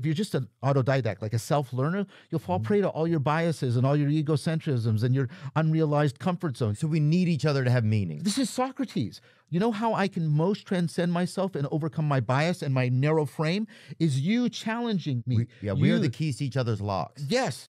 If you're just an autodidact, like a self-learner, you'll fall prey to all your biases and all your egocentrisms and your unrealized comfort zone. So we need each other to have meaning. This is Socrates. You know how I can most transcend myself and overcome my bias and my narrow frame? Is you challenging me. We are the keys to each other's locks. Yes.